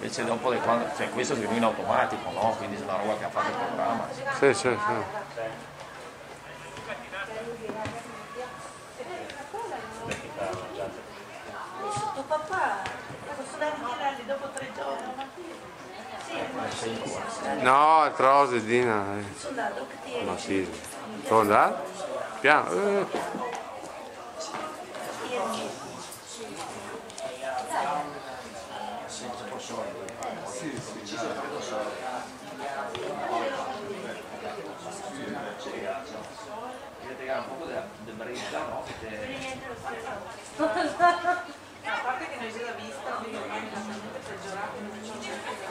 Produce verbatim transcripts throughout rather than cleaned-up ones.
invece dopo le quando, cioè questo si in automatico, no? Quindi è una roba che ha fatto il programma. Sì, sì, sì. Tuo papà, posso darmi i dopo tre giorni? No, è Trosi, Dina. Soldato che tieni. Ma sì. Soldato? Piano. Eh. Sì, sì, A parte che noi già l'ha vista, quindi ormai è totalmente peggiorato, non c'è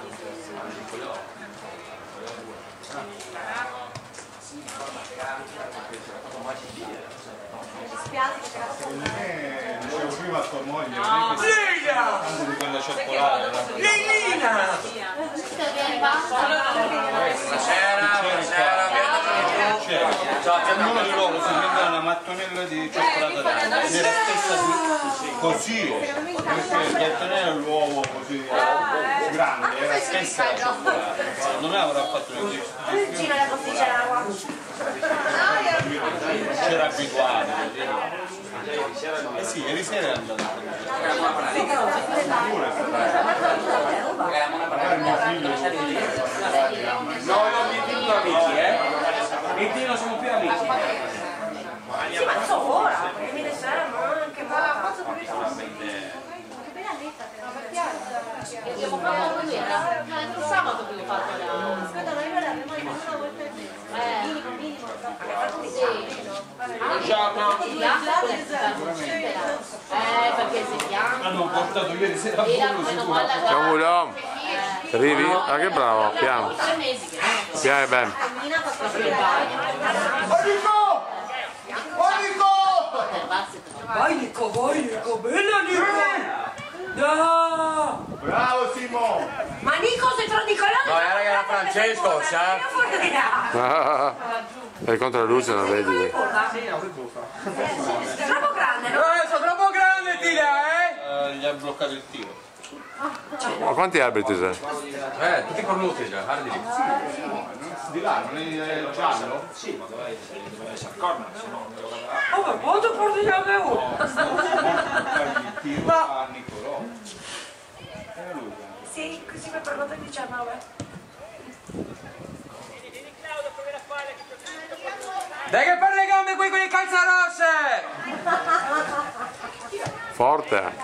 dicevo prima a tua moglie, Lina! di quella cioccolata. Lina! Buonasera, buonasera. Ognuno di loro si prendeva una mattonella di cioccolata della stessa così, perché il gattonello è l'uovo così grande, era la stessa cioccolata. Non avrà fatto una c'era abituato. Eh sì, ieri sera è andato a magari mio figlio. No, non mi dico amici, eh? Mi dico sono più amici. Sì, ma non so ora, perché mi desservono anche ma abbiamo fatto lui, era il sabato che l'ho fatto la... aspetta, ma io l'abbiamo mai fatto una volta Eh, minimo, minimo, eh, perché si chiama? Hanno portato ieri sera a Era volo meno sicuro. male Ciao Mulom. Arrivi? Ah, che bravo, piano. tre mesi che Piano bene. Vai Nico, vai Nico, bella Nico! No! Bravo Simo! ma Nico sei tra Nicolò? No, era che era Francesco, sa? È contro la luce, non vedi? È troppo grande, no? Eh, sono troppo grande, Tina, eh? Eh, gli ha bloccato il tiro. Ma quanti arbitri sei? Eh, tutti cornuti già, guardi lì. Di là, non è giallo? Sì, ma dov'è essere corner, se no non lo Oh, ma quanto portiamo uno? Il tiro a Nicolò. Era lui. Sì, così mi ha parlato il diciannove. Dai che per le gambe qui con le calze rosse! Forte anche.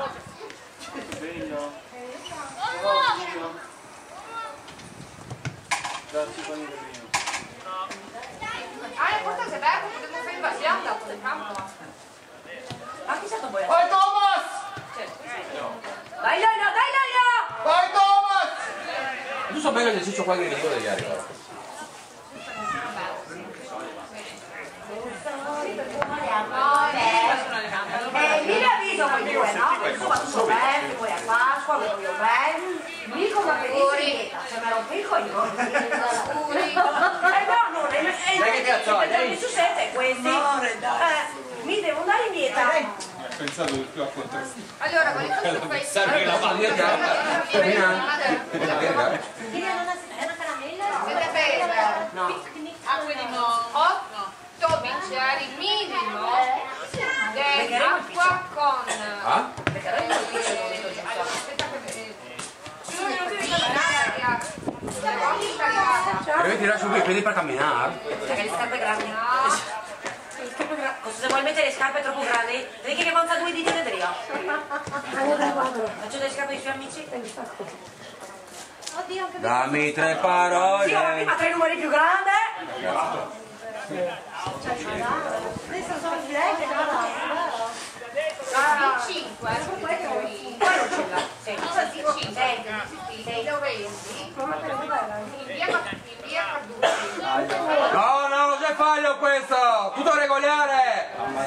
Ah, porta se aperto, potremmo fare invasione dal telecampo. Ma chi è stato poi? Vai Thomas! Dai Laila, dai Laila! Vai Thomas! Tu so bene che ciccio qua che venivo degli ieri. Eh, lì l'avviso con due, no? Perché tu va tutto bene, poi a Pasqua, poi io bene. Lì come venisse, se me lo picco io. Eh no, non è... Dai che cazzo hai? Dai su sette questi. Eh, mi devo andare indietro. Ha pensato di più a contrastare. Allora, con il fai Serve la palla. È una caramella? Siete bella? No. Ah, quindi no. otto. dodici era il minimo dell'acqua con... Ah? Devi tirare su qui i piedi per camminare? Perché le scarpe grandi. Se vuoi mettere le scarpe troppo grandi, vedi che avanza due diti di dria. Faccio delle scarpe ai suoi amici. Oddio, che Dammi tre sì, ma parole. prima tre numeri più grande. Adesso sono il dirette, cinque. poi non ce l'ha. Sì, cinque. Lo vendi? In via Carducci. No, no, non c'è fallo questo! Tutto regolare!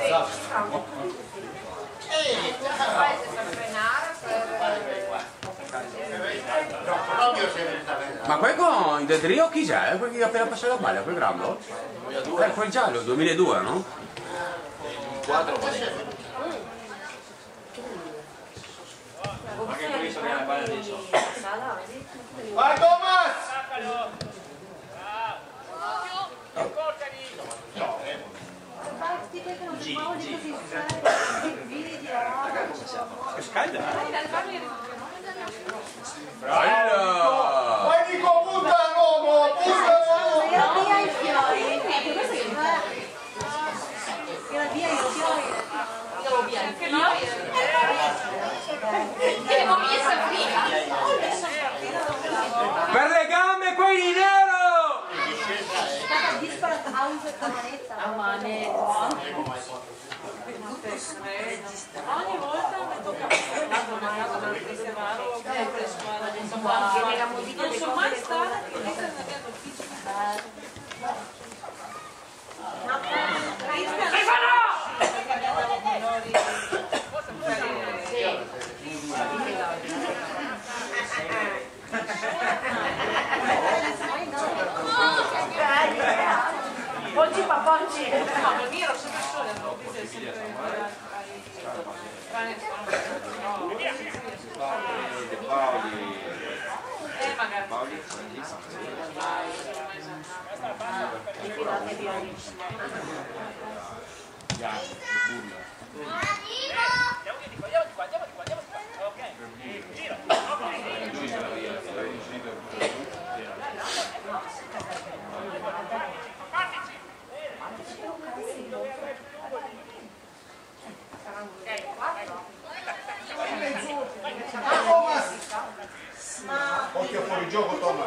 Ma quel con il Dedrio chi c'è? Quel che ha appena passato la palla, quel grande? Eh, quel giallo, duemiladue, no? quattro. Ma che che quelli sono nella balla dei ciò. Vai Thomas! Che scalda! Vai Nico, punta l'uomo! Punta l'uomo! Era via i fiori. Era via i fiori. Io via anche noi. Che non mi è prima. Per le gambe quelli di nero! Disparata a un per manetta. A manetta. Ogni volta mi tocca vado a casa del Cristiano per le squadre non so mai stata che non è andato ufficio. Stefano! Perché abbiamo minori. Oggi papoggi. No, per me ero sempre sola, non sempre sempre tranne Paoli. eh magari Paoli. Thomas! Occhio fuori gioco Thomas!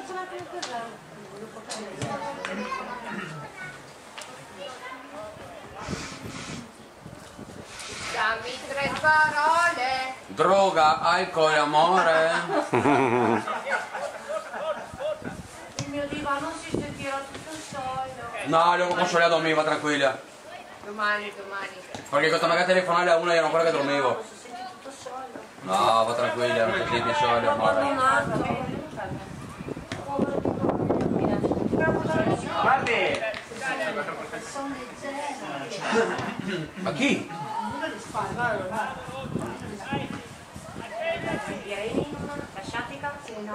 dammi tre parole. Droga, alcol, amore. Il mio divano si sentirà tutto solo. No, io posso lei a dormire, va tranquilla. Domani, domani. Perché quando magari telefonare a una ero ancora che dormivo. Si sente tutto solo. No, va tranquilla, non ti piace, amore. Guardi! Ma chi? Lasciati cazzi, no?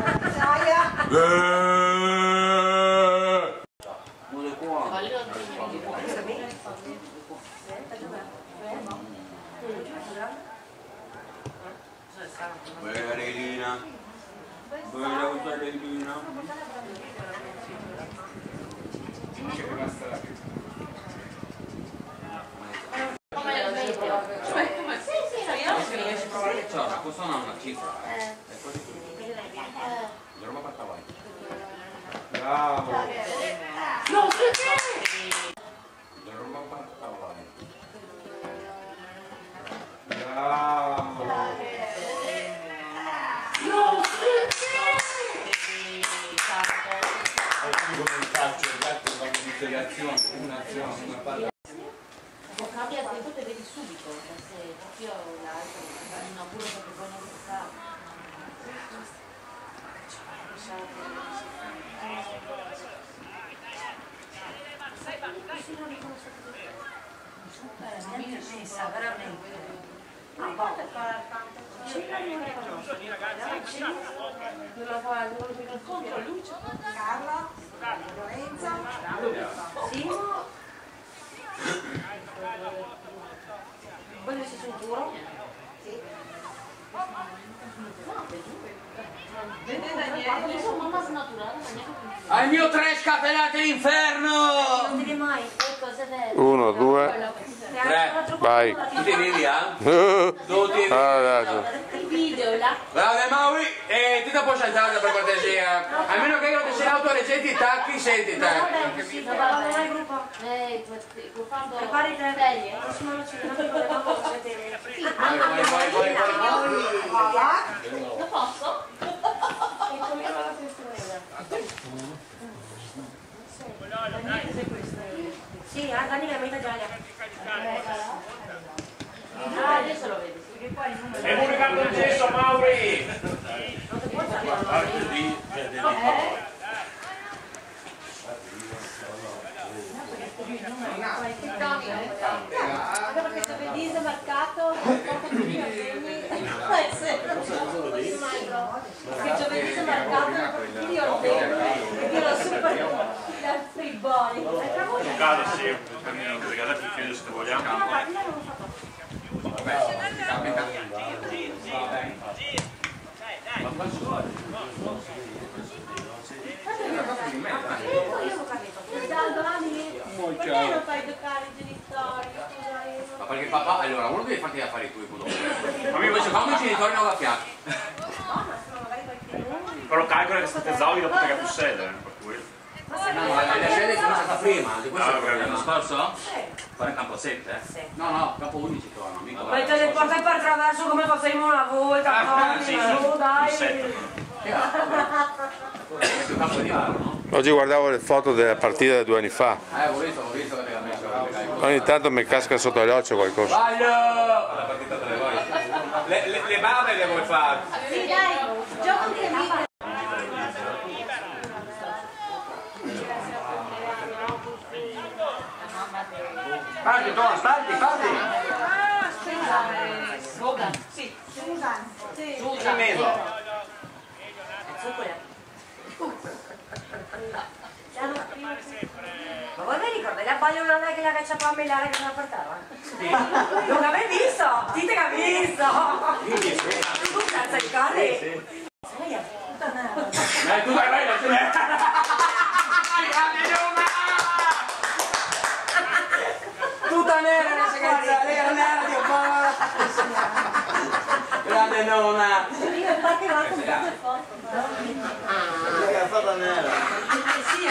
Bella Relina. Bella Relina. Come lo vedo? Cioè, come? Sì, sì, no, io non riesco a provare. Cioè, ma questa non è una cifra. È così. Dovremmo portare avanti. Bravo! Non si Dovremmo portare avanti. Bravo! Non si Come il calcio, gli altri vanno di integrazione, un'azione, una palla. Cambia tempo e vedi subito, se proprio l'altro non pure perché poi non si sa. messa, veramente. Ma guarda fare tanto. Non la fa, non lo contro Lucio. Carla, Lorenzo, Simo. Voglio si sicuro? Sì. Vede Daniele, io sono mamma snaturata, Al mio tre scatenate l'inferno! Non devi mai. cosa è vero? Uno, due, tre, vai. Tu ti vieni via? Ah, Tu ti vieni. adesso. Il video là. Bravo Mauri, e ti da puoi saltare per cortesia. Almeno che io ti sei autoleggenti i tacchi, senti te. Non è il gruppo. Eh, quando Prepari te. serie. La prossima noce non ti volevamo vedere. Vai, vai, vai, vai, vai. Lo posso? E come va la testimonianza? Sì, ah, Daniele, metà gialla. Ah, adesso lo vedi. È comunicato il gesso, Mauri! Non ti puoi salire. Anche perché se vedi marcato, porta tutti i segni. caso sì, non perché più chiuso se vogliamo. Vabbè, capita. Perché non fai giocare i genitori? Ma perché papà, allora, uno deve farti gli affari tuoi con ma invece quando i genitori non la fiacchi. Però calcola che state esaudi dopo che più sede, per cui. No, la sede è cominciata prima, di questo è il L'anno problema. scorso? Fare campo sette? Sì. No, no, campo undici torno, amico. Mettete il porta per traverso come facciamo una volta, Ah, poi, sì, su, dai. Questo campo di mano, no? Oggi guardavo le foto della partita di due anni fa. Eh, ho visto, ho visto che l'ha messo. Ogni tanto mi casca sotto gli occhi qualcosa. Sbaglio! La partita tra voi. Le, le, le barbe le vuoi fare? Sì, dai, gioco di amici. Parti, Tom, parti, parti! Ah, Susan. Sì. Susan. Sì. Susan mezzo. Ma voi vi ricordate la bagliolana che la caccia a Milano che se la portava? Non l'avete visto? Dite che ha visto! Tu cazzo ricordi? Sei a puttana! Dai, tu vai, vai, vai! Tutta nera la ragazza, lei è nera, Dio buona! Grande nonna! Io infatti l'ho comprato il foto. Lei è stata nera. Sì,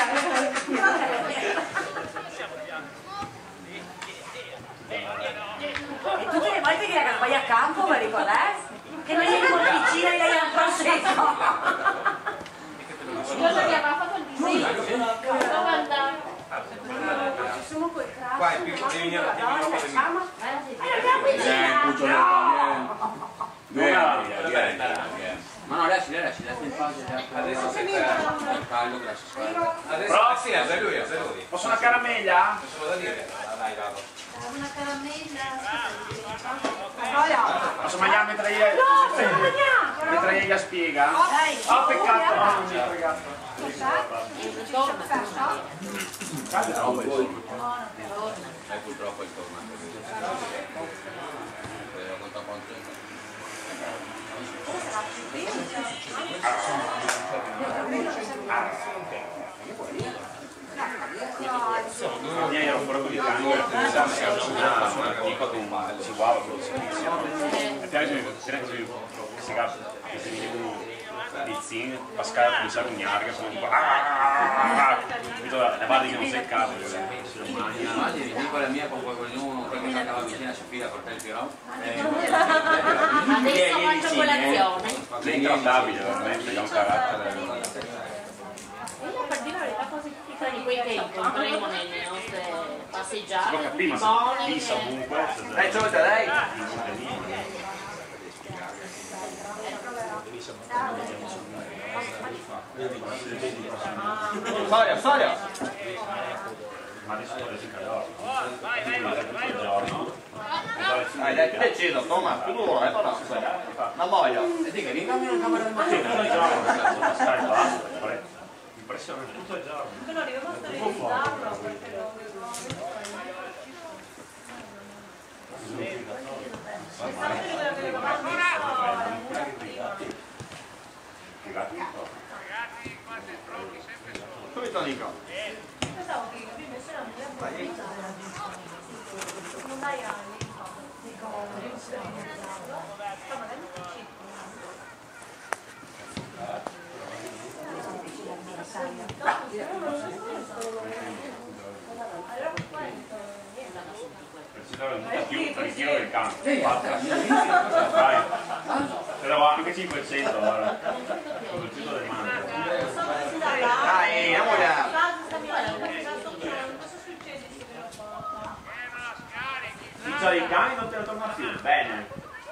e tutte le volte che la vai a campo, mi ricordate? Che non gli è vicina e lei è un processo! Io non mi aveva fatto il disegno. Dove andare? Ci sono quei crash, Qua è più ma di vigno, la di donna, vigno, la di chiama, Eh, sì. e la chiama vicina! Ma no, lasci, lasci, lasci in pace. Adesso si il caldo, grazie. Però sì, è lui, è lui. posso una caramella? Solo da dire. Dai, vado. Una caramella. Posso mangiare mentre io... mentre io la spiega? Ah, peccato, no, non mi ha fregato. Dai, purtroppo è il tornato. Conta quanto. La mia era un po' di canto e pensavo che era una tipo di un chihuahua con il servizio. E piace che si capisce che si viene un pizzino, Pascal cominciare a cognare, sono un po'... Capito? Le barre che non si cade, Immagini, dico la mia con qualcuno, quello che stava vicino a Sofia per te il tirò. Adesso faccio colazione. Lei è intrattabile, veramente, ha un carattere... Io per dire la verità così di quei che incontreremo nelle nostre passeggiate. Lo capisco, ma buoni, si fissa ovunque. Dai, ciao, dai! Storia, storia! Ma adesso adesso il calore. Vai, vai, vai, vai. Dai, dai, decido, toma, più duro, eh, però. Una moglia. E dica, vieni in camera del Tutto il mattino. giorno, stai, basta, impressionante, tutto il giorno. Che non dobbiamo sterilizzarlo perché non Subito Nico. pensavo che invece era un non dai anni, dico, devo sterilizzarlo. Ma magari non ci Più per il tiro del campo. Vai. Però anche cinquecento ora. Con il tiro del manto. Dai, amore. Il tiro dei cani non te lo torna più. Bene.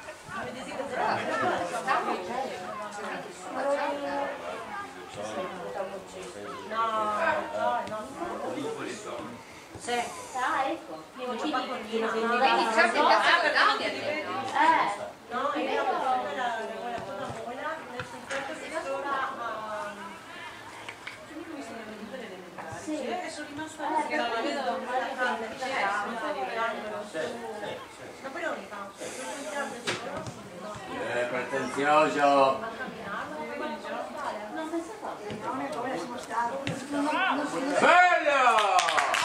Sì. Ah, ecco. Quindi già sei cassato da anni Eh, no, è vero, quella buona buona, nel senso che sono a... Quindi come sono venute le elementari? E sono rimasta che non la vedo Eh, pretenzioso! Bello!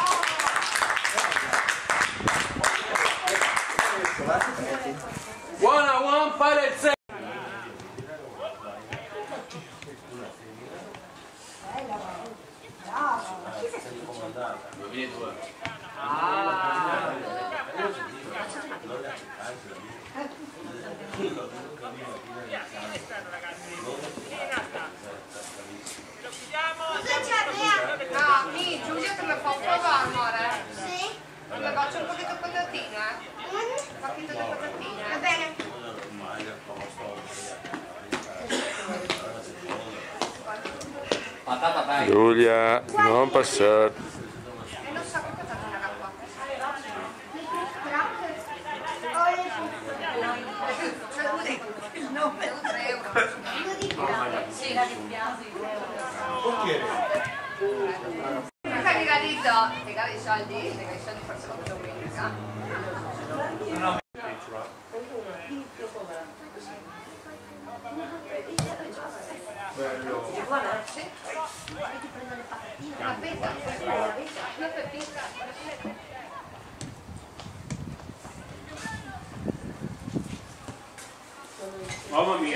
Buona, buon palezzo! duemiladue. Ah! No, mi, Giulia te me fa provare, amore? Sì? Me faccio un pochino di patatine? Un pochino di patatine? Va bene. Patata dai! Giulia, non passare. E non so che patatine era qua. No, per tre euro. Sì, la dispiace. Perché mi ha detto, regala i soldi, regala i soldi forse la domenica. Guarda, sì. Una pezza, una pepita. Mamma mia!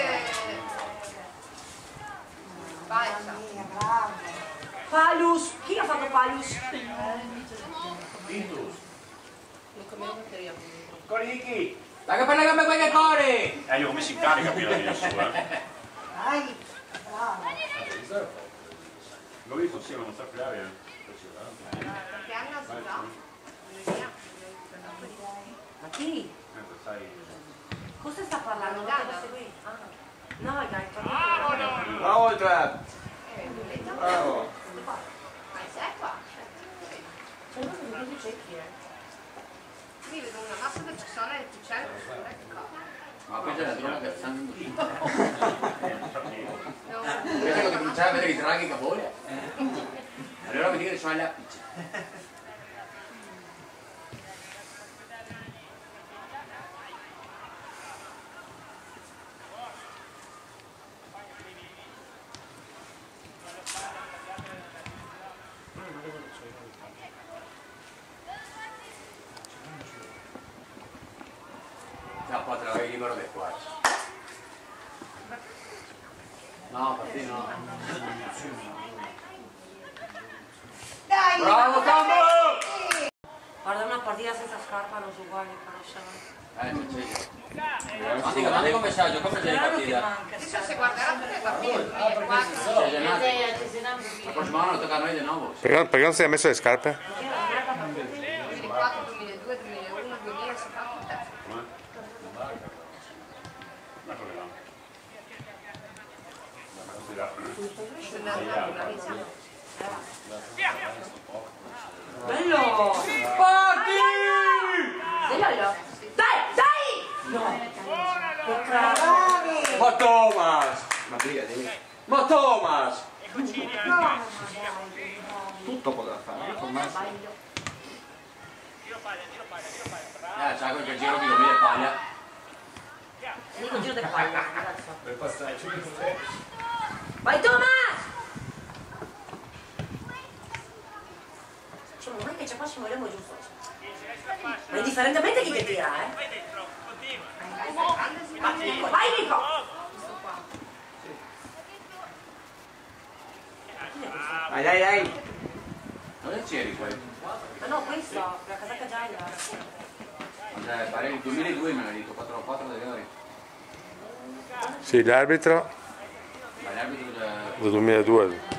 Basta. Palus, chi ha fatto Palus? Vitus! Corichi! Taga per le gambe quelle cori! Eh, io ho messo in carica prima di su, eh. Dai, bravo. L'ho visto, sì, ma non sappiamo. Perché hanno assunto? Ma chi? Ecco, sai. Cosa sta parlando? Gana? No, dai, Bravo Trap! Bravo! ma sei qua? C'è uno che mi cerchi, eh? Io vedo una massa di persone e ti cerco, Ma poi c'è la droga che stanno uscendo. no. Invece quando cominciare a vedere i draghi che voglio. Allora mi dico che sono le appici. No, poi te l'avevi libero del qua. No, per te no. Dai! Bravo Campo! Guarda, una partita senza scarpa non sono uguali a conoscere. Eh, non c'è io. Mandi, mandi un messaggio, come c'è la partita? Adesso se guarderà tutte le partite, duemilaquattro, C'è giornata. La prossima anno tocca a noi di nuovo. Perché, perché non si è messo le scarpe? duemilaquattro, duemiladue, duemilauno, duemila, si fa tutte. Bello! Parti! Sveglialo! Dai, dai! No! Che bravi! Ma Thomas! Ma brigati. Ma Thomas! Tutto potrà fare, ormai Eh, c'ha quel giro di come le paglia. Dico giro del palla, Per passaggio. vai Thomas! Cioè, non è che ci facciamo l'uomo giusto. Ma indifferentemente chi che tira, eh? Vai Nico, vai Nico! Dai, dai, dai! Dove c'eri poi? Ma no, questo, la casacca gialla. Cioè, pare il duemiladue me l'ha detto, quattro quattro delle ore. Sì, l'arbitro Ma l'arbitro del... del duemiladue.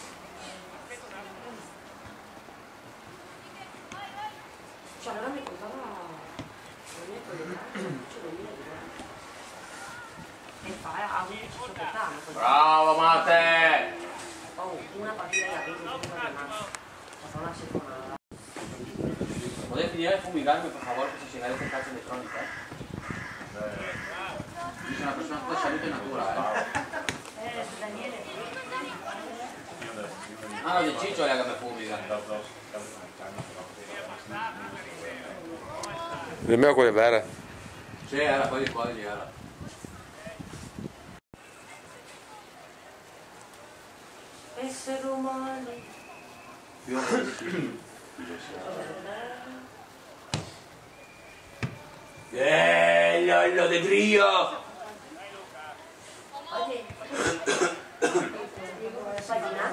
Cioè, allora mi contava... E fa, ha avuto questo portale. Bravo Matte! Oh, una partita da venti, una giornata. Ma una settimana. Potete finire di fumigarmi per favore questa sigaretta in cazzo elettronica? Io sono una persona con salute e natura, eh. Eh, Daniele. Ah no, del ciccio è la che mi fumiga. Nemmeno quelle vere. Sì, era poi di qua di era. Essere umani. Eh, Lollo De Trio! Oggi pagina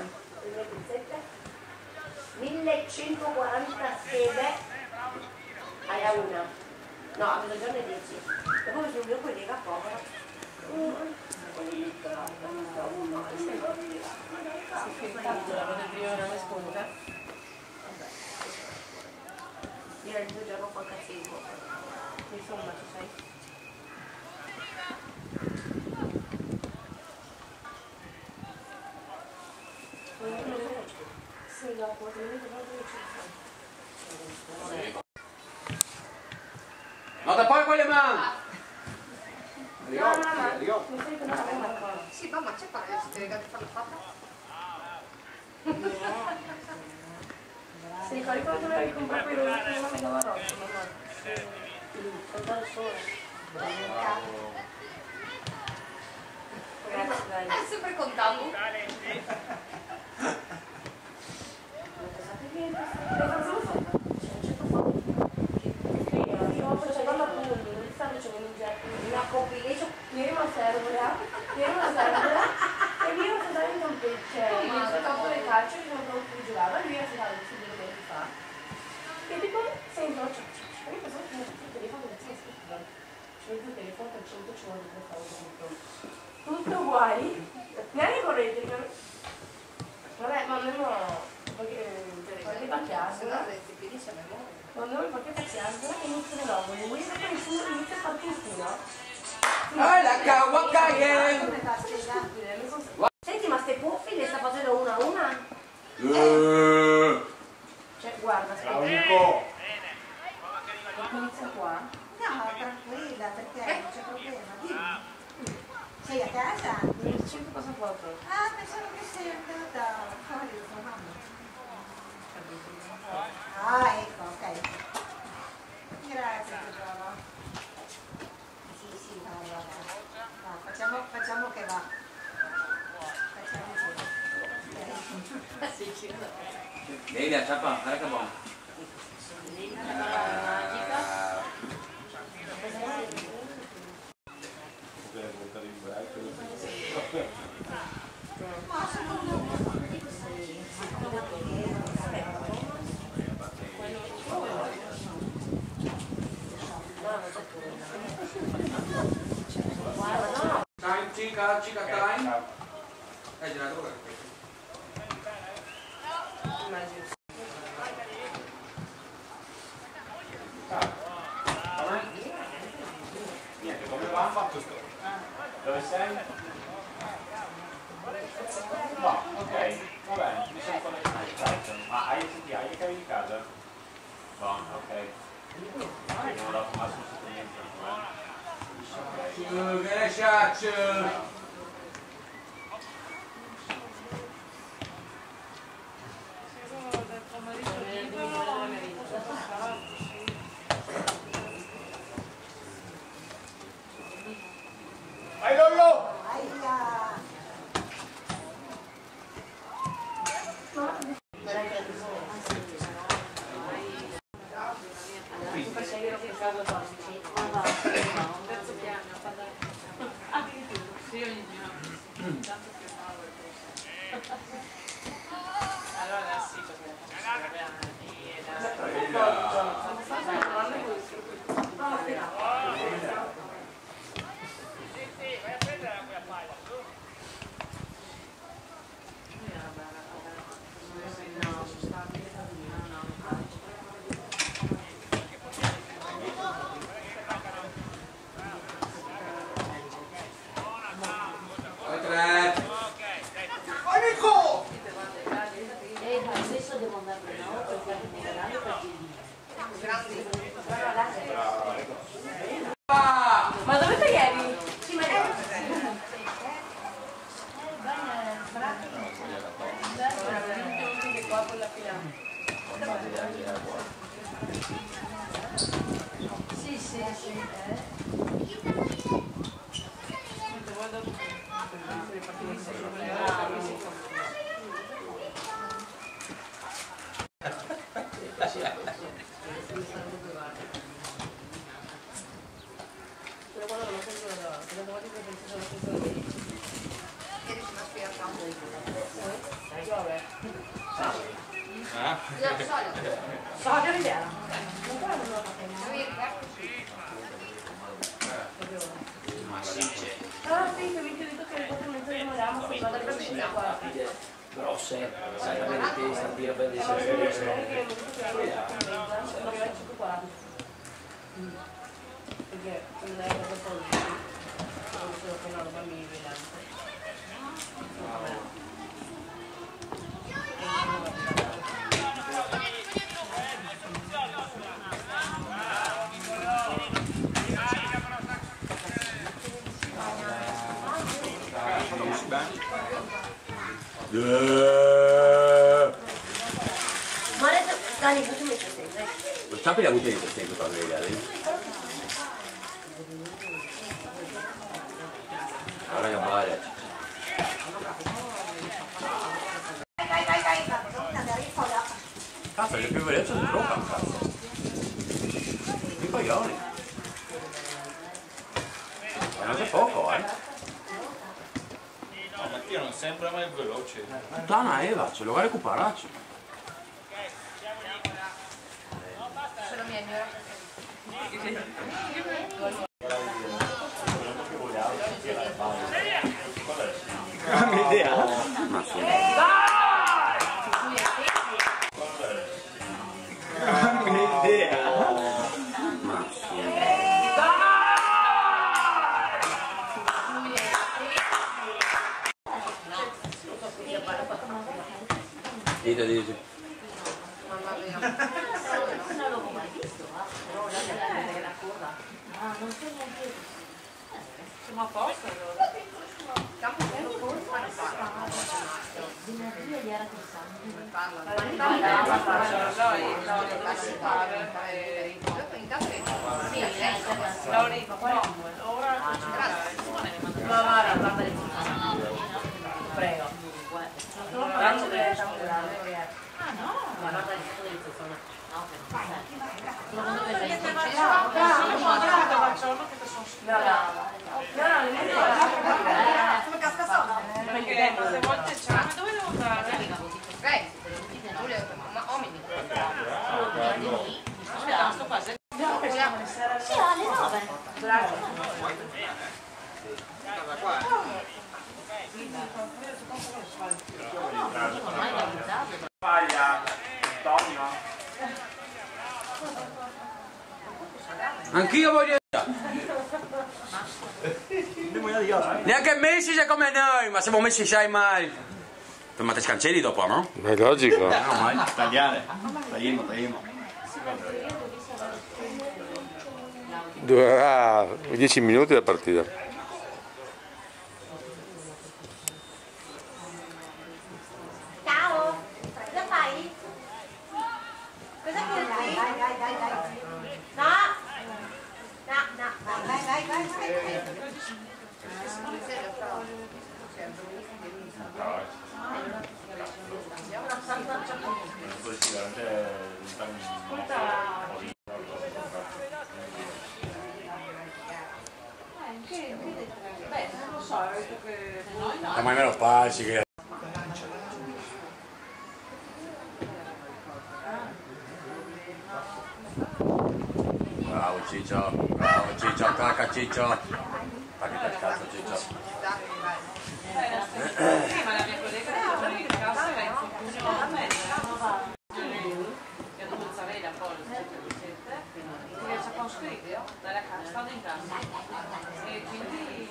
millecentoquarantasei alla una. No, a mezzogiorno e dieci. E poi sul mio collega povero. Io il due giorno qua cinque. Insomma, ci sei. Sì, dopo, ovviamente proprio ci No, da poi con le mani! No, no, no, mi sai che non avevo una cosa. Sì, mamma, c'è fare le stregate di farlo fatta? Si ricordi quando avevi comprato i rossi che non mi dava rosso, mamma? Sì. Andare al sole. Grazie, dai. Eh, sempre con tabù. Una compilation, ieri una servola, ieri una servola, e lui era stato in campeggio, cioè nel campo del calcio che non più giocava, lui era stato su due tempi fa. E tipo, sento, cioè, io pensavo che il telefono che c'è scritto, c'è il telefono per cento ci vuole per fare tutto. Tutto uguali, neanche corrente, vabbè, ma almeno, perché, perché va a casa, quando noi portiamo a casa iniziano le robe, lui inizia a fare tutto, no? Ah, la Kawakaye! Senti, ma ste puffi le sta facendo una a una? Uh. Cioè, guarda, aspetta. Unico. Inizia qua. No, tranquilla, perché non c'è problema. Dimmi. Sei a casa? Il cinque passaporto. Ah, pensavo che sei andata fuori da tua mamma. Ah, ecco, ok. Grazie, tesoro. Sì, sì, va, va, va. Va, facciamo, facciamo che va. Facciamo che va. Sì, ci vedo. Devi a ciappa, guarda che buono. Ma secondo me... Time, chica, chica time. Eh, girato qua. Niente, come va? Dove sei? No, ok, va bene, mi sono connesso. Ma hai senti, hai le chiavi di casa? No, ok. Non ho dato massimo niente, Uh, che ne sciaccio! Vai Lollo! Aia! Allora sì, perché Tre. vado tu. Sodio Riviera. Ah sì, che vi ho detto che dopo mentre rimaniamo sono andata per venire qua. Grosse, sai, la verità sta a dire per di sé. Perché non è proprio così. Solo che non bambini vedendo. Ma adesso, Dani, tu mi stai sempre. Lo sappi la bottiglia di tempo per vedere? Guarda che male. Dai, dai, dai, dai, dai, rifolla. Cazzo, che più veloce si trova, cazzo. Che coglioni. Ma non c'è poco, eh. No, Mattia non sembra mai veloce. Puttana Eva, ce l'ho a recuperarci. Sono mia signora. Dammi idea. Ma sì. Dammi idea. Ma sì. Dite, dite. Non l'avevo mai visto, ah, non so neanche. Siamo a posto allora. Venerdì era che sangue. Laurita, ora Ma guarda, guarda le prego. Faccio delle tavolate. Ah no? Ma guarda le foto di persona. No, per Brava. No, no, le Come casca sono? perché tante volte c'è. Ma dove devo andare? Aspetta, sto qua. Se... sì, alle nove. Paglia, Antonio. Anch'io voglio. Neanche Messi sei come noi, ma siamo messi sai mai. Ma te scancelli dopo, no? Ma è logico. No, mai. Tagliare. Tagliamo, tagliamo. Durerà dieci minuti la partita. Ciao, cosa fai? Cosa fai? Dai, dai, dai, dai, dai. No! No, no, vai, vai, vai, vai, vai. Beh, non lo so, ho detto che noi no. Ma me lo passi che. Bravo Ciccio, bravo Ciccio, cacca Ciccio. Tacca il cazzo Ciccio. Sì, ma la mia collega che in casa era in confusione a me. Io devo usare la polizia, perché c'è un scritto dalla casa, stanno in casa. E quindi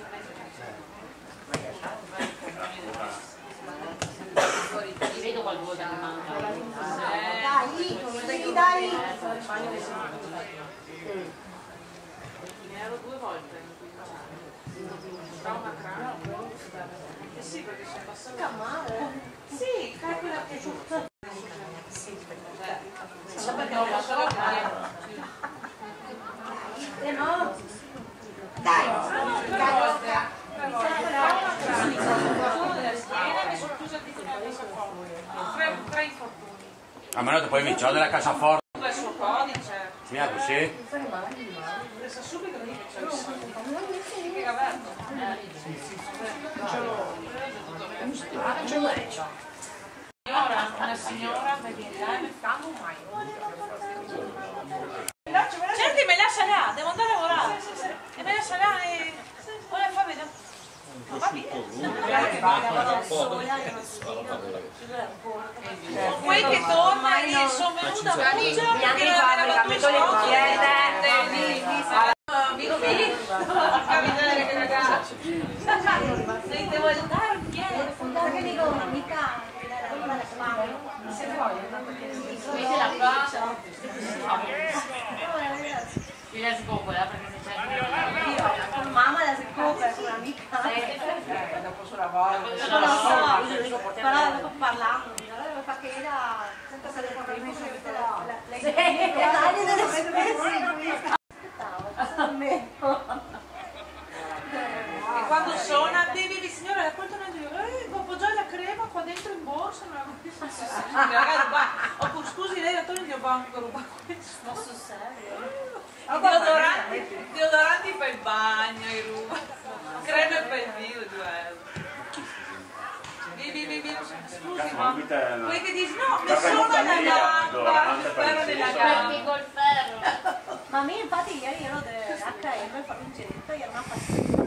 Vedo qualcosa che manca. Dai, dai, dai. ne ero due volte in quindici anni. Trauma cranico. Eh sì, perché sono passata male. Sì, calcola che giusto. Sì, perché ho lasciato la mia. Eh no. Dai, Tre volte. Tre volte. Ah, ma no, poi mi c'ho della cassaforte. Il suo codice. Mia, così? Pensa subito che c'è il suo. Che aperto. Signora, una signora mi viene là e mi fa un mai. Senti, me lascia là, devo andare a lavorare. E me lascia là e... Ora fa vedere. No, va bene. Poi che torna e sono venuta a Puggia perché non aveva due soldi. Vivo qui. Porca miseria che ragazzi. Se devo dare un piede. Perché dico un'amica se vuoi, Quindi la fa. Io la scopola perché se c'è con mamma la scopre con un'amica. Dopo sulla volta. Non lo so, però dopo parlando, allora fa che era senza sapere come mi sono la lei delle spese. E quando suona, devi signora, la porta non dico, eh, devo appoggiare la crema qua dentro in borsa, non oh, scusi lei, attore di banco ruba questo. Ma sul serio? Deodoranti, deodoranti per il bagno, i ruba. Creme per il viso, due euro. Vivi, vivi, scusi, ma quelli che dici no, mi suona la gamba, il ferro della gamba. col ferro. Ma a me infatti ieri ero dell'H M per fare un giretto, ero una passione.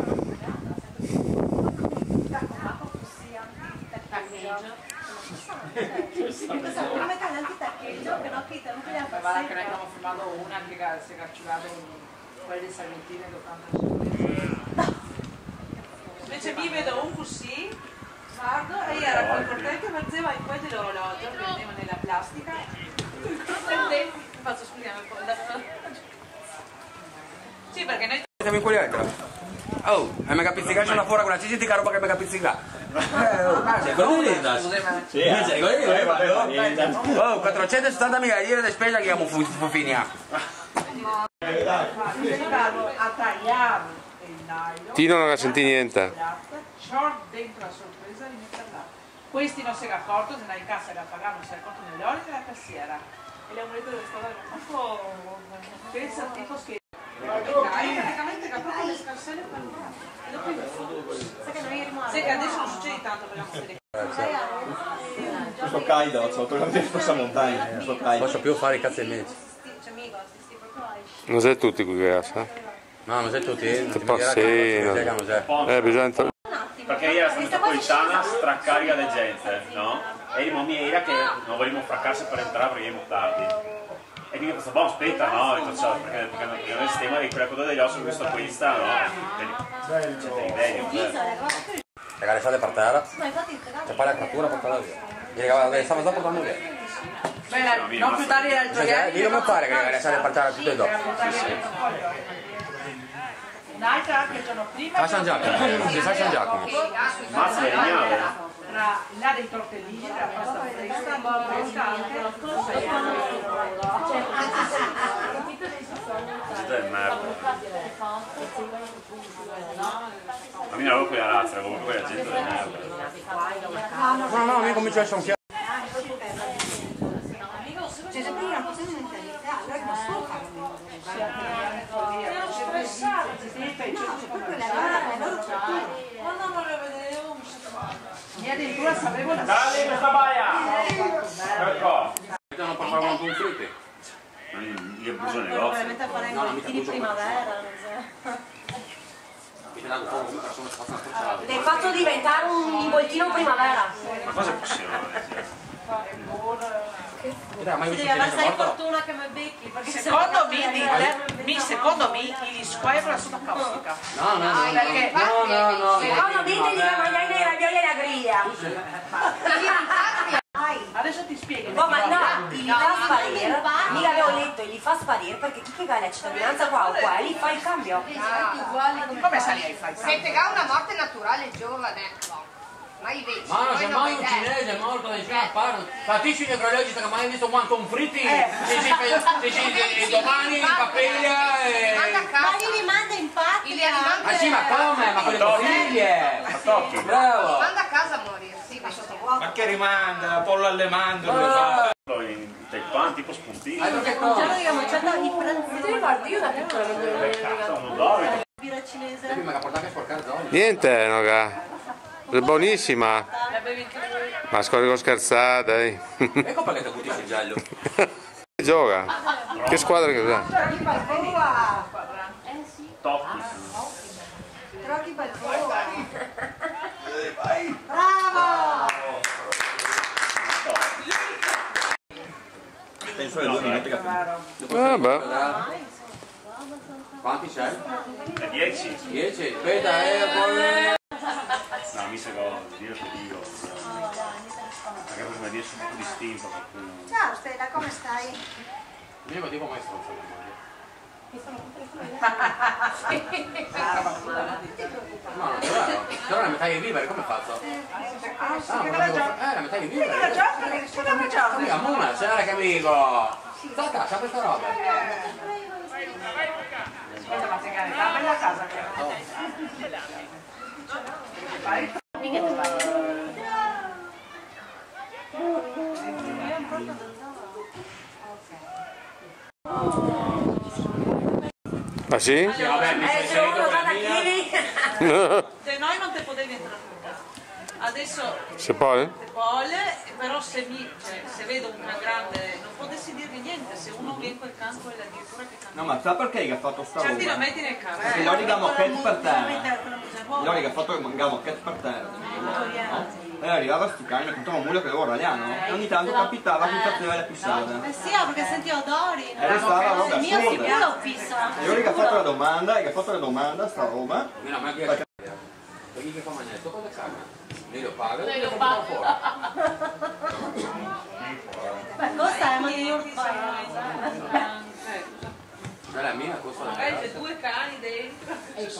Come cane antitaccheggio che no che non quella Guarda che noi abbiamo filmato una che si è carciulato quelle di Salventine d'ottanta. Invece vi vedo un così, guardo, e era quel corteo che metteva in poi dell'orologio, prendeva nella plastica, faccio scusiamo poi. Sì, perché noi Siamo in quell'altra. Oh, hai mega pizzicato una fuori con la cici roba che mega pizzica. Eh, oh, sei con Sì, sei con Oh, quattrocentosettanta mila lire di spesa che abbiamo fini. a tagliare il nylon. Tino non la sentì niente. Short dentro la sorpresa di metterla. Questi non si è accorto, se andava in cassa da pagare, non si è accorto nelle ore della cassiera. E le amuleto dove stava un po'. Pensa al tipo che. Praticamente che proprio le scarselle per e dopo il fondo. Sai che adesso non succede tanto per la nostra Sto caldo, sono tornato in questa montagna, sto caldo. Posso più fare i cazzi e mezzi. Non sei tutti qui grazie. No, non sei tutti. Ti passino. Eh, bisogna... Perché ieri era stata napolitana, stracarica di gente, no? E di mommy era che non volevamo fraccarsi per entrare perché eravamo tardi. E quindi questo boh, aspetta, no? Ho detto, cioè, perché, perché non è il sistema di quella coda degli ossi, questo questa, no? C'è dei Le galesate per terra. C'è poi la crattura per terra via. Le galesate già portando via. Beh, non più tardi dal gioiello. Io come fare che le galesate per terra tutte e due? Un'altra anche il giorno prima. A San Giacomo. Si fa a San Giacomo. Mazza di legname. Tra là dei tortellini, la pasta fresca, fresca anche. Questo è merda. Ma mi non quella razza, comunque quella gente è merda. No, no, mi comincio a essere un chiaro. C'è sempre una cosa di mentalità, allora non solo Quando non lo vedevo mi e addirittura sapevo la Dale questa baia! Ecco! Non parlavano con fritti. Ma io ho preso il negozio. probabilmente fare i involti di primavera, non so. L'hai fatto diventare un involtino primavera. Ma cosa è possibile? Devi avere sei fortuna che mi becchi. perché secondo se me, no- mi, secondo me gli squadra sono caustica. No, no, no. Perché No, no, no. Secondo me devi mangiare i ravioli e la griglia. adesso ti spiego. Oh, ma no, li fa sparire. Mica avevo letto, li fa sparire perché chi che ha la cittadinanza qua o qua, lì fa il cambio. Come sali ai fai? Siete già una morte naturale giovane. Mai visto. Ma se mai un cinese è morto nel film parlano. Tantissimi necrologici che mai visto quanto un fritti. Domani in capella e. Ma li rimanda in patria. Ma sì, ma come? Ma con le famiglie! Bravo! Manda a casa a morire, sì, Ma che rimanda? Pollo alle mandorle. In fanno tipo spuntini. Un giorno abbiamo mangiato i pranzini. Ti ricordi io da piccola non dovevo Eh, cazzo, non dormi. Birra cinese. Mi ha portato a sporcare zone. Niente, noga. È buonissima. Ma scorrico scherzare, dai. E colpa che ti butti sul giallo. Gioca. Che squadra che usa? Trochi Balboa. Tocchi. Trochi Balboa. Bravo! Penso che due minuti che Vabbè. Quanti c'hai? E dieci? dieci. Aspetta, eh, poi... No, mi sa che Dio che Dio. Perché prima di essere un po' distinto. qualcuno- Ciao Stella, come stai? Io mi dico mai stronzo. No, no, però, però la metà di vivere come faccio? Ah, sì, che la gioca. Eh, la metà di vivere. Che la gioca? Che la gioca? Amica, Muna, c'era che amico. Sta casa, questa roba. Aspetta, ma sei cane, la bella casa che fai? Ah sì? Sì, vabbè, mi sei salito per la mia. Se noi non te potevi entrare. Adesso Se poi? te vuole, però se, mi, cioè, se vedo una grande, non potessi dirmi niente, se uno viene in quel campo e addirittura che cambia. No, ma sa perché gli ha fatto sta Certi la roba? metti nel carro. Perché l'unica moquette per terra. L'unica L'unica ha fatto una moquette per terra. No? E arrivava sto cane con un mulo che avevo radiano e ogni tanto capitava che faceva le pissate. Eh sì, perché senti odori. E restava roba Il mio assurda. sicuro pissa. E io gli ha fatto la domanda, gli ha fatto la domanda sta roba. Mira, ma che è? Perché che fa mangiare? Sto cosa caga? Lei lo paga? Lei lo paga. Beh, costa è meglio Non è la mia, costa la Magari mia. c'è due cani dentro.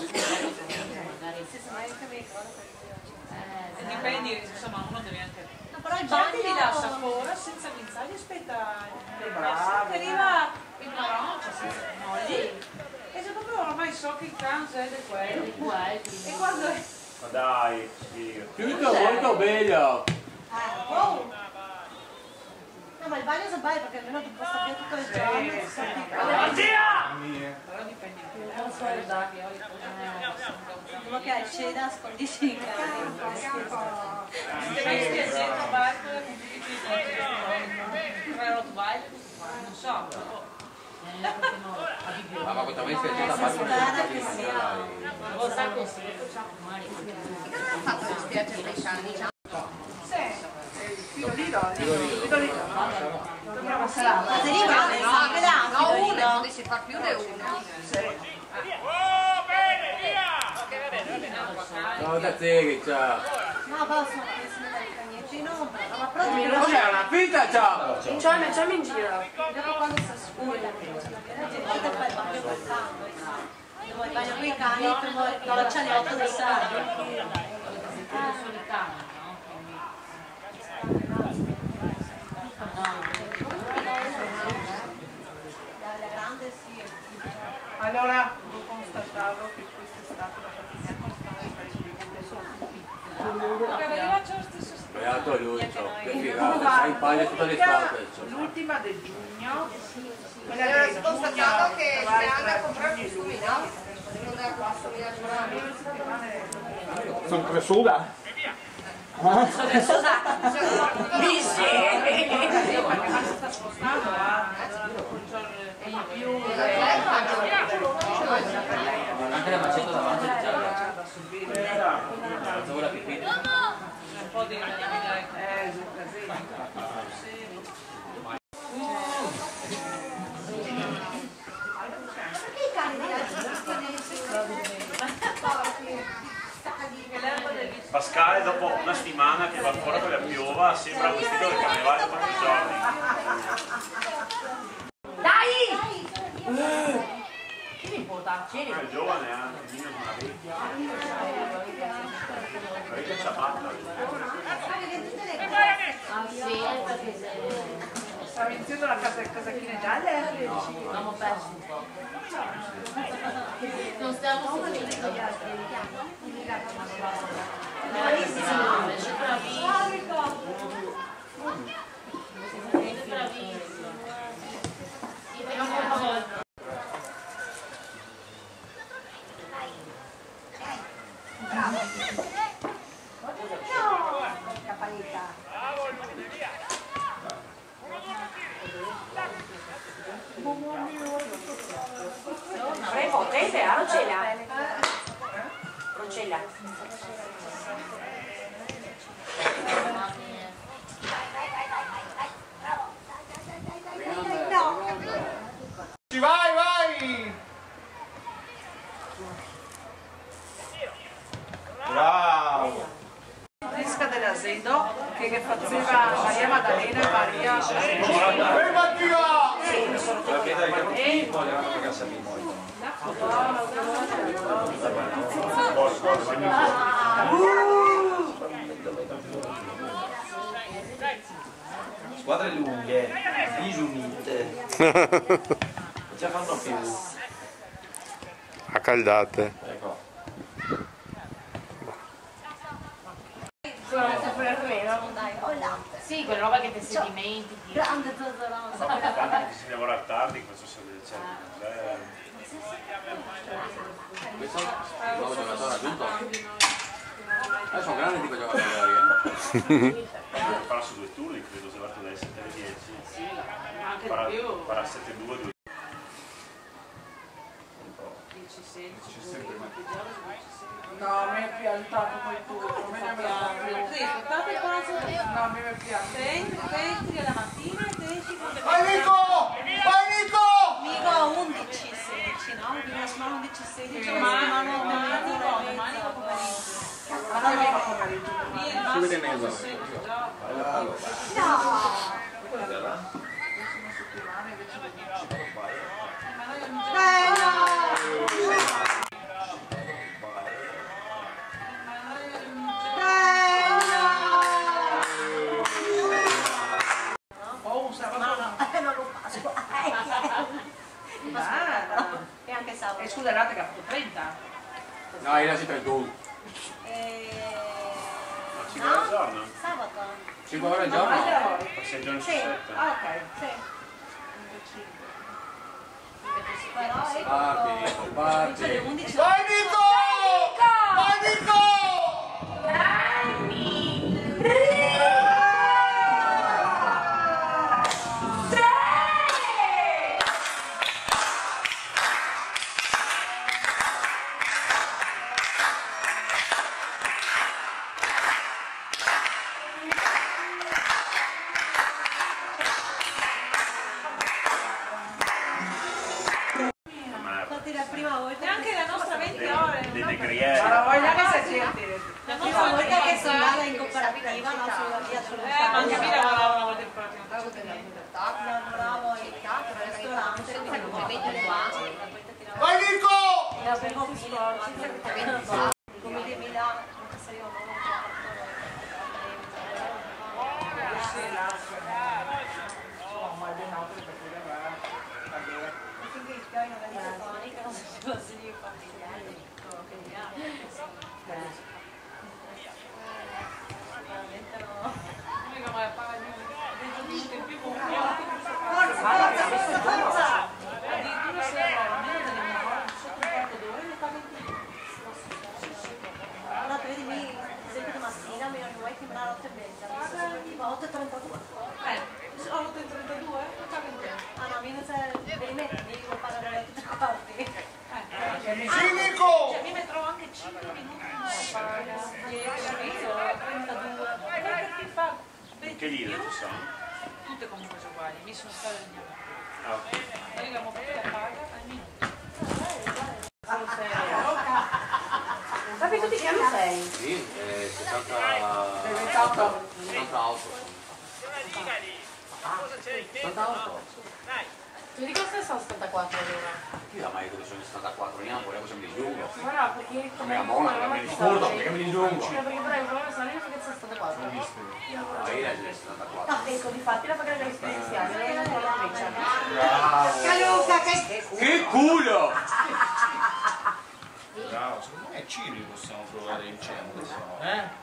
E dipende, insomma, uno deve anche... però il Infatti li bagno- lascia fuori senza guinzagli, aspetta che arriva in Francia senza mogli. E se proprio ormai so che il canto è di quello. E quando è... Ma dai, Dio. Tutto molto bello. Oh. No, ma il bagno se vai perché almeno ti posta via tutto il giorno. ti senti- Però dipende più. Non so i dati, Quello che hai il ceda, scondisci in casa. se vai spiaggendo a barco, tre Rottweiler, non so. Ma questa me si è già fatta Lo sa così, facciamo male. Che cosa hanno fatto le spiagge dei cani? Tiro Lido, Lido Lido. Dobbiamo salare. Ma se arriva, ne sa che dà, No, tiro uno, Lido. potessi far più di uno. Ciao da te che ciao. No, posso mettere il cagnetto in ombra. Ma però Cos'è una pizza ciao? Cioè, mettiamo in giro. dopo quando si scura, la gente fa il bagno col cane. Dopo il bagno con i cani, primo il doccianetto del sangue. Solo i cani, no? La grande sì. Allora, ho constatato che questa è stata una fatica costante per il weekend solo. Perché arriva lo stesso Beato Lucio, che figata, sai in paglia tutte le state. l'ultima del giugno. Quella Allora del si è giugno, constatato che si trovare andrà a tre comprare giugni e costumi, luglio. no? Non da quattromila giorni. Sono cresciuta. Sta spostato a in più Anche la maceta davanti di giallo. da subire Facevo la pipì. un po' di eh, giù casino. Perché i cani di Pasquale dopo una settimana che va ancora con la piova sembra vestito del carnevale quattro giorni. Dai! Che mi importa? È giovane anche, il mio non ha vecchia. La vecchia ciabatta. Ah sì, perché se... Stavo iniziando la casa casacchine gialle? Abbiamo perso un po'. Non stiamo seguendo. Bravissima, invece bravissima. Bravissima. Azedo che, che faceva Maria Maddalena e Maria Ehi Mattia! e Squadre lunghe, disunite. Non ce la fanno più. Accaldate. Ecco. Sì, quella roba che ti si dimentichi. Grande Zozzerosa. Quando si lavora tardi, questo sono delle certe. Questo è il nuovo giocatore aggiunto. Eh, sono grandi di quei giocatori, eh. Farà su due turni, credo, se parto dalle sette alle dieci. sì, anche Farà, di più. farà sette due due. dieci sedici. No, a me è piantato poi tutto, a me non mi piace. Sì, aspettate il pranzo. No, a me mi piace. Entri, entri alla mattina e esci con le Vai Nico! Vai Nico! Mico undici sedici, no? Una settimana undici sedici, una settimana domani, no, domani o pomeriggio. Ma non mica pomeriggio. Si vede meglio. Oh, un sabato. No, non lo passo. E anche sabato. E scusate che ha fatto trenta. No, io si trentuno. cinque ore al giorno? Sabato. cinque ore al Ma giorno? anche lavori? sei giorni su Sì. sette. Ah, ok. Sì. Parti, parti. undici. Vai Nico! Vai Nico! Infatti la prima volta. Neanche la nostra venti ore. Dei Ma decrieri. la voglia che si sente. La prima volta che sono andata in cooperativa, no, sulla via sullo Eh, ma anche a me lavoravo una volta in cooperativa. lavoravo in ristorante, Vai Nico! e avevo fino come di Milano, che salivano finché i piani non erano tonica, non si fosse lì familiari. Veramente no. Mica mai paga venti minuti in più con un Forza, forza, forza! addirittura se almeno delle mie ore, sotto un quarto d'ora, le paga in più. Allora, vedi, ad esempio domattina mi vuoi timbrare otto e mezza, tipo otto e trentadue. Eh, sono otto e trentadue? Paga in più. Ah no, mi se mi metti, devo pagare alle otto e tre quarti. Eh, Sì Nico! cioè mi metterò anche cinque minuti in paga. dieci, trentadue. Perché fa Che lire ci sono? tutte comunque sono uguali, mi sono state il mio. Ah, ok. Noi abbiamo fatto la paga al minuto. Papi, tu di che anno sei? Sì, eh, sessanta... ventotto. sessantotto. sessantotto? Tu di cosa sono settantaquattro allora? Chi l'ha mai detto che sono sessantaquattro anni? Poi siamo di giungo. Ma no, perché Come la mona, che mi disturbo, perché mi disgiungo. No, perché vorrei provare a salire perché sono settantaquattro. No, io era del sessantaquattro. No, ecco, difatti la pagare l'esperienziale, non è una lavoratrice. Caluca, che Che culo! Bravo, secondo me Ciri possiamo provare il centro. Eh?